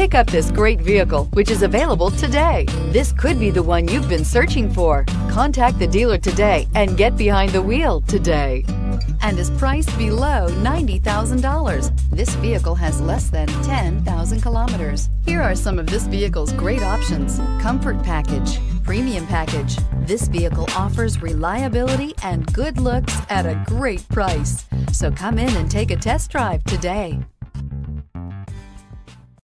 Pick up this great vehicle, which is available today. This could be the one you've been searching for. Contact the dealer today and get behind the wheel today. And is priced below $90,000. This vehicle has less than 10,000 kilometers. Here are some of this vehicle's great options: comfort package, premium package. This vehicle offers reliability and good looks at a great price. So come in and take a test drive today.